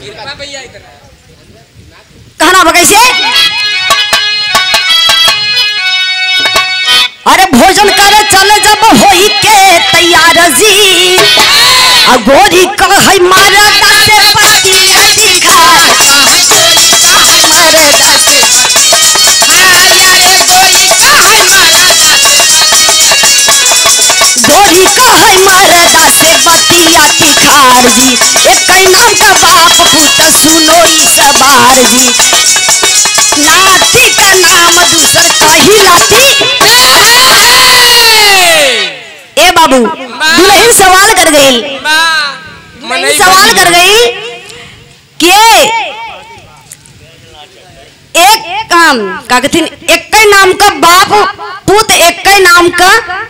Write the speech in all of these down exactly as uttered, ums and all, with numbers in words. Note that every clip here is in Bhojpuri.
कहना कैसे? अरे भोजन करे चले जब होई के तैयार जी आ गोरी कह मारा दासे पतिया दिखा मारे दासे गोरी कह मारा दासे पतिया तिखार जी एक नाम का बाप पुत सुनो ई सवार जी नाती का नाम दूसर कही लाती। ए बाबू दुल्हन सवाल कर गई सवाल कर गई कि एक काम का कहथिन एक नाम का बाप पुत एक नाम का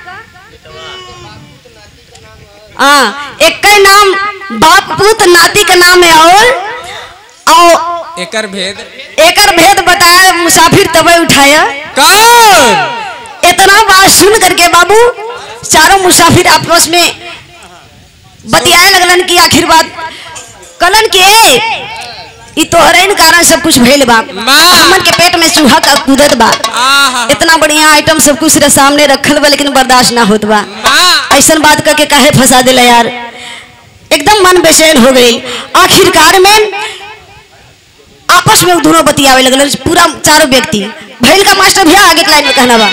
हाँ एक नाम बाप पुत नाती का नाम है और और एकर भेद एकर भेद बताया मुसाफिर तबे उठाया कौन? इतना बात सुन करके बाबू चारों मुसाफिर आपस में बतियाए लगलन की आखिर बात कलन के ई तोहरे कारण सब कुछ भइल बा हमन के पेट में चूहा का कूदत बा इतना बढ़िया आइटम सब कुछ रे सामने रखल बा लेकिन बर्दाश्त ना होत बा ऐसा बात करके काहे फंसा दिला यार एकदम मन बेचैन हो गई। आखिरकार में आपस में दोनों बतियावे लगल पूरा चारों व्यक्ति भैल का मास्टर भैया आगे लाइन में कहना बा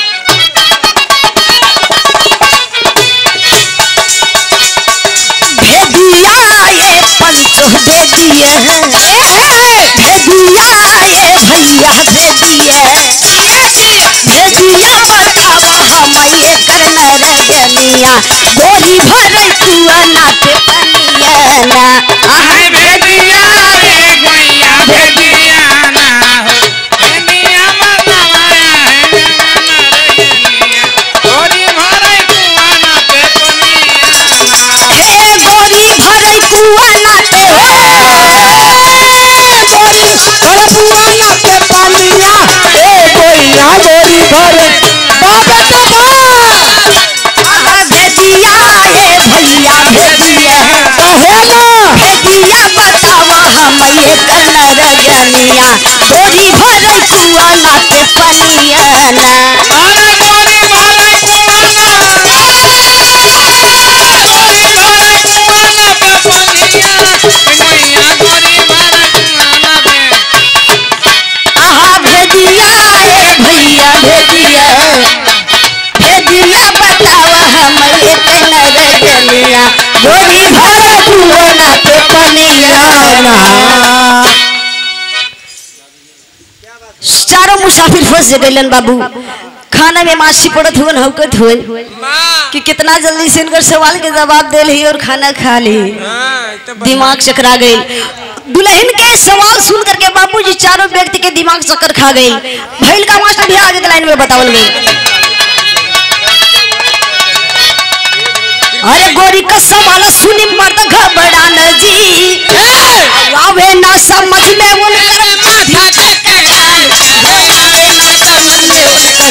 भेदिया ये पंचो भेदिए भेदिया ये भैया भेदिए भेदिया बतावा हम ये करना रजनिया गोरी भर कुआ नाते पनिया ना अरे भेदिया रे गोइया भेदिया ना हो भेदिया बतावा गोरी भर कुआ नाते पनिया हे गोरी भर कुआ नाते गोरी भर कुआ नाते पनिया ए गोइया गोरी भर बाबा बाबा भेदिया ये भैया भेदिया कहे ना भेदिया बतावा हम ये करना रजनिया गोरी भर कुआ नाते पनिया ना अरे गोरी भर कुआ ना गोरी भर कुआ ना पे पनिया गोइया गोरी भर कुआ ना पे आहा भेदिया ये भैया भेदिया भेदिया बतावा हम ये करना रजनिया गोरी भर कुआ नाते पनिया ना। चारों मुसाफिर फंस गइलन बाबू खाना में माछी पड़त हुन हौकत हुन कि कितना जल्दी से इनकर सवाल के जवाब दे ली और खाना खा ली दिमाग चकरा गई। दुल्हन के सवाल सुन करके बाबूजी चारों व्यक्ति के दिमाग चक्कर खा गई। भैल का मास्टर भी आगे लाइन में बतावल गई अरे गोरी का सवाल सुनी मर्द घबरान जी आवे ना समझ में उनकर माथा चकरान आवे ना समझ में उनकर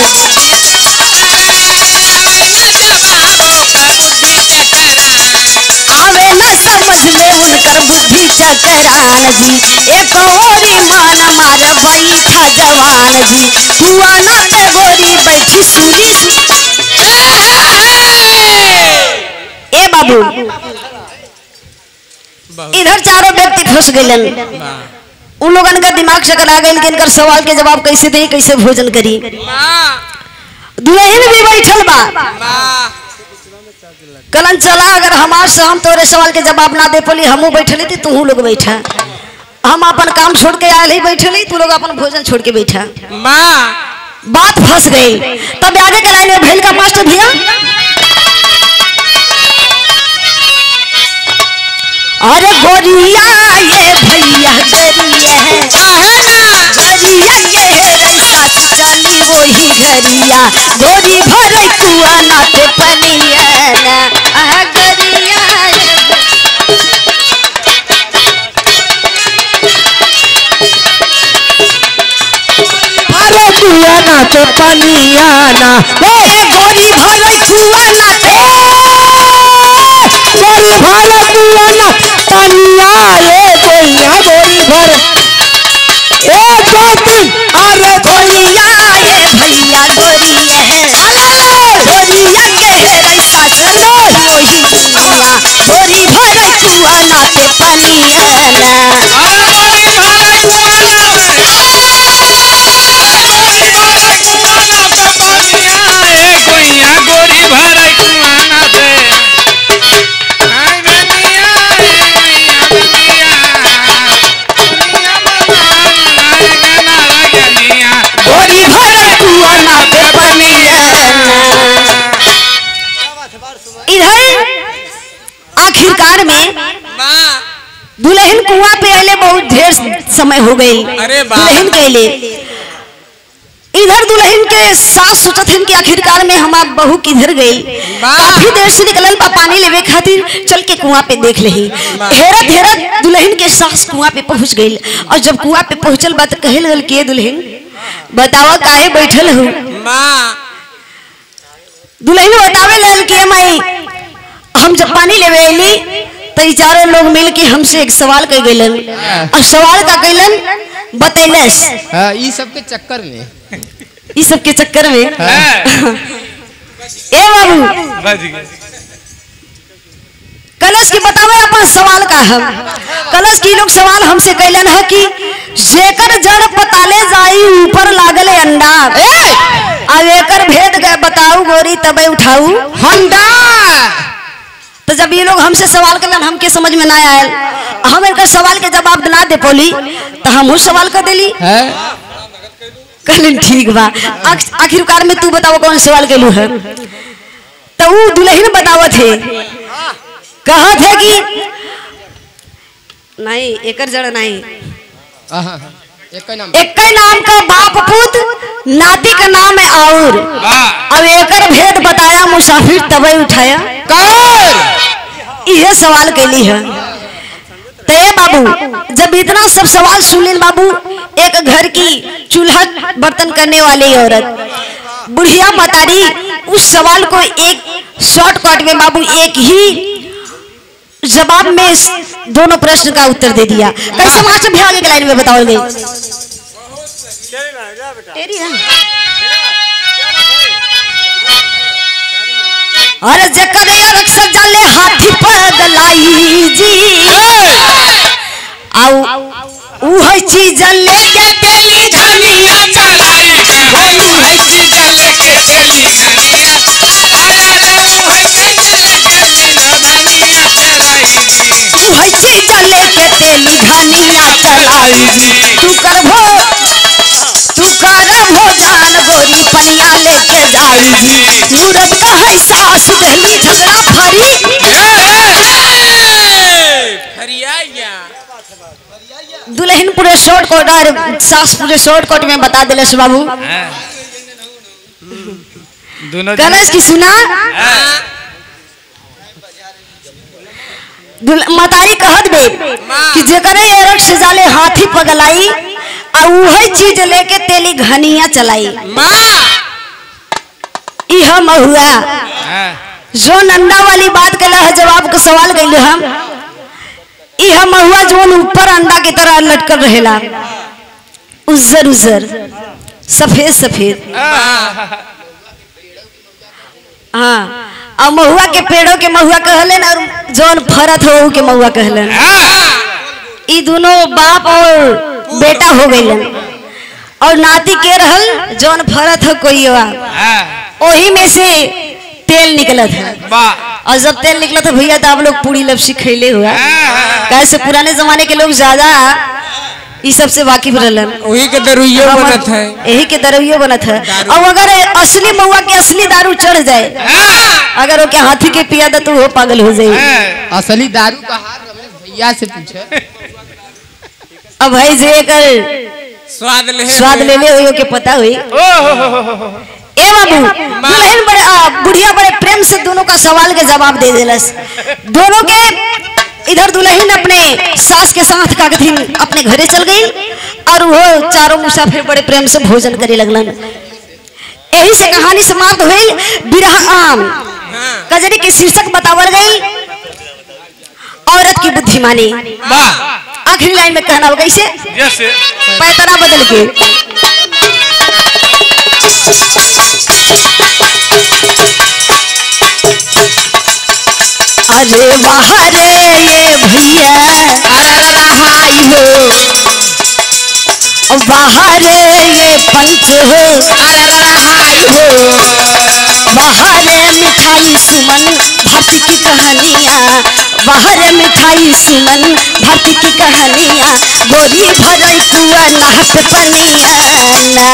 आवे ना समझ में उनकर बुद्धि चकरान जी एक गोरी मान मार बैठा जवान जी कुआ ना पे गोरी बैठी सूरी ए बाबू इधर चारों व्यक्ति फंस गए उन लोगन का दिमाग चकरा गई कि इनकर सवाल के जवाब कैसे दे कैसे भोजन करी। दुल्हन भी बैठल बा कलन चला अगर हमार से हम तोरे सवाल के जवाब ना दे पली हमू बैठली थी तू लोग बैठा हम अपन काम छोड़ के आए ही बैठली तू लोग अपन भोजन छोड़ के बैठा बात फंस गई। तब आगे के लाइन में भैल का मास्टर भैया अरे गोरिया ये भैया गरिया है गरिया ये साथ चली वही घरिया गोरी भर कुआ नाते पनिया ना आह गरिया भर कुआ नाते पनिया ना ए गोरी भर कुआ नाते गोरी भर कुआ ना पनिया ये गोरिया आखिरकार में वाह दुल्हन कुआं पे अले बहुत ढेर समय हो गई। अरे वाह। दुल्हन के लिए इधर दुल्हन के सास सोचत हन कि आखिरकार में हमार बहू किधर गई। काफी देर से निकलल बा पानी लेवे खातिर, चल के कुआं पे देख लेही। हेरत हेरत दुल्हन के सास कुआं पे पहुंच गई और जब कुआं पे पहुंचल बा तो कहे लगल कि दुल्हन बतावा काहे बैठल हो। वाह दुल्हन बतावे लगल कि माई हम जब पानी लेवे अली तो ई चारों लोग मिल के हमसे एक सवाल कर गइलन और सवाल का कैलन बतैलस। हाँ, ई सब के चक्कर में ई सब के चक्कर में ए बाबू कलश की बतावे अपन सवाल का हम कलश की लोग सवाल हमसे कैलन है कि जेकर जड़ पताले जाई ऊपर लागले अंडा अब एकर भेद गए बताऊ गोरी तबे उठाऊ हंडा। तो जब ये लोग हमसे सवाल करलन हमके समझ में ना आयल, हम इनका सवाल के जवाब ना दे पोली तो हम उस सवाल कर देली। कहलन ठीक बा आखिरकार में तू बताओ कौन सवाल केलू है। तो वो दुल्हन बतावत है कहत है कि नहीं एकर जड़ नहीं एक नाम एक नाम का बाप पुत नाती का नाम है और अब एकर भेद बताया मुसाफिर तबे उठाया यह सवाल के लिए है। ते बाबू जब इतना सब सवाल सुन लेन बाबू एक घर की चूल्हा बर्तन करने वाली औरत बुढ़िया मतारी उस सवाल को एक शॉर्टकट में बाबू एक ही जवाब में दोनों प्रश्न का उत्तर दे दिया। कैसे वहां से भी आगे के लाइन में बताओगे। अरे जकर रक्षक जाले हाथी पगलाई जी आउ ऊ है चीज लेके तेली धनिया चलाई बोलू है चीज लेके चली धनिया आया रे वो है चीज लेके धनिया चलाई ऊ है चीज लेके तेली धनिया चलाई तू कर भो तू कर भोजन गोरी पनिया लेके जाई जी मूरत का है सास दहली झगड़ा फरी हरिया दुल्हन पूरे शॉर्टकट और सास पूरे शॉर्टकट में बता दिले बाबू। दोनों कलश की सुना मतारी कहत बे कि जेकरे एरक से जाले हाथी पगलाई आ उहे चीज लेके तेली घनिया चलाई इह महुआ जो नंदा वाली बात कला है जवाब का सवाल कैले हम इह महुआ जोन ऊपर अंडा की तरह लटकर रहेला उज्जर उज्जर सफेद सफेद हाँ और महुआ के पेड़ों के महुआ कहलन और जोन फरत हो के महुआ कहलन ई दोनों बाप और बेटा हो गइलन और नाती के रहल जोन फरत हो कोई वही में से तेल निकलत है और जब तेल निकला था भैया तो आप लोग पूरी लपसी खैले हुआ कैसे पुराने जमाने के लोग ज्यादा इस सब से वाकिफ रहलन वही के दरुइयो बनत है यही के दरुइयो बनत है। और अगर असली महुआ के असली दारू चढ़ जाए अगर वो के हाथी के पिया तो वो पागल हो जाए। असली दारू का हार रमेश भैया से पूछे अब भाई जे कर स्वाद ले स्वाद ले ले हो के पता हुई ए बाबू दुल्हन बड़े बुढ़िया बड़े प्रेम से दोनों का सवाल के जवाब दे देलस। दोनों के इधर दुल्हन अपने सास के साथ का दिन अपने घरे चल गई और वो चारों मुसाफिर बड़े प्रेम से भोजन करे लगलन। यही से कहानी समाप्त हुई। बिरहा आम कजरी की शीर्षक बतावल गई औरत की बुद्धिमानी। आखिरी लाइन में कहना होगा इसे जैसे पैतरा बदल के अरे वाह रे ये भैया हाई हो वाह रे ये पंच हो हाई हो वाह रे मिठाई सुमन भारती की कहानियाँ वाह रे मिठाई सुमन भारती की कहानियाँ गोरी भरई कुआ नहत पनिया ना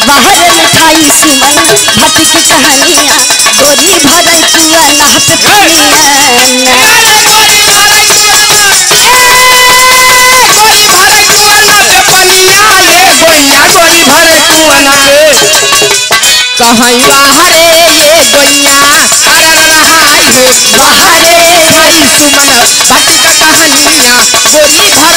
बाहर मिठाई सुमन भट की कहानियाँ गोरी भरल चुआ नहा पे पनिया कहीं बाहरे ये गोइया बाहरे भाई सुमन भट का कहानियाँ गोरी भरल